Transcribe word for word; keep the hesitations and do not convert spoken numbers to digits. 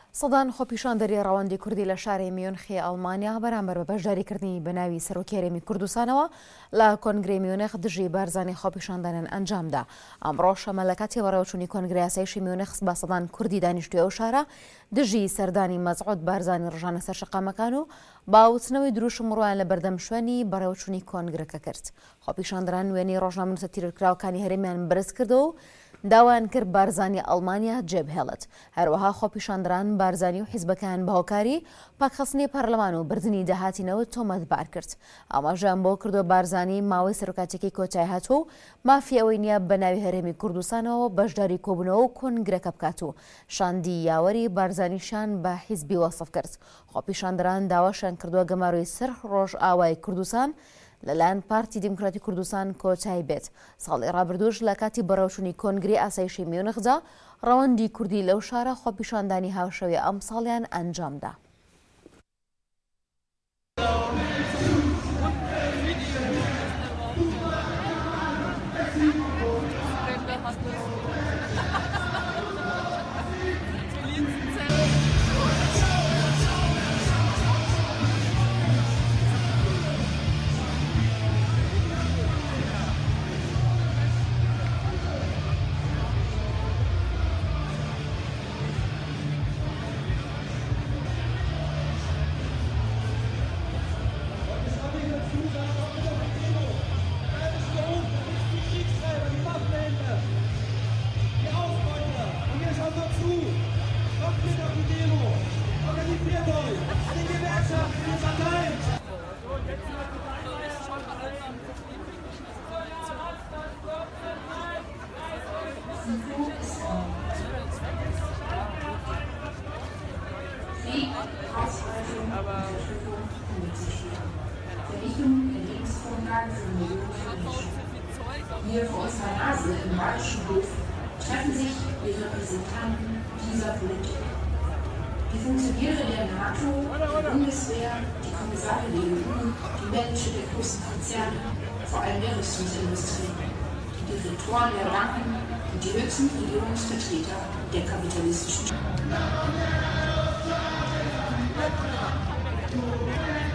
سەدان خۆپیشاندەری ڕەوەندی کوردی لە شاری میونخی ئەڵمانیا بەرامبەر بە بەشداریکردنی بە ناوی سەرۆکی هەرێمی کوردستانەوە لە كۆنگرەی میونخ دژی بارزانی خۆپیشاندانیان ئەنجامدا. ئەمڕۆ شەمە لە کاتی بەڕێوەچوونی کۆنگرەی ئاسایشی میونخ بە سەدان کوردی دانیشتوی ئەو شارە دژی سەردانی مەسعود بارزانی رژانه سەر شقامەکان و باوتنەوەی دروشم ڕۆیان لە بەردەم شوێنی بەڕێوەچوونی کۆنگرەکە کرد. خۆپیشاندەران وێنەی ڕۆژنامە نووسە تیرۆرکراوەکانی هەرێمیان بەرز کردەوە و داوایان کرد بارزانی ئەڵمانیا جێبهێڵێت. هەروەها خۆپیشاندەران بارزانی و حیزبەکان بەهۆکاری پاکخستنی پەرلەمان و بردننی داهاتینەوە تۆمەتبار کرد. ئاماژەیان بۆ کردو بارزانی ماوەی سەرۆکاتێکی کۆتای هاتووە و مافی ئەوەی نییە بە ناوی هەرێمی کوردستانەوە بەشداری کۆبوونەوە و کۆنگرەکە بکات و شاندی یاوەری بارزانیشان بە حیزبی وەسف کرد. خۆپیشاندەران داواشیان کردووە گەماروی سەر ڕۆژ ئاوای کوردستان لەلایەن پارتی دیموکراتی کوردستان کۆتای بێت. ساڵی ڕابردووش لە کاتی بەڕێوەچوونی کۆنگرەی ئاسایشی میونخدا ڕەوەندی کوردی لەو شارە خۆپیشاندانی هاوشەوی ئەم ساڵیان ئەنجامدا. Hier vor unserer Nase im Badischen Hof treffen sich die Repräsentanten dieser Politik. Die Funktionäre der NATO, die Bundeswehr, die Kommissare der E U, die Manager der großen Konzerne, vor allem der Rüstungsindustrie, die Direktoren der Banken und die höchsten Regierungsvertreter der kapitalistischen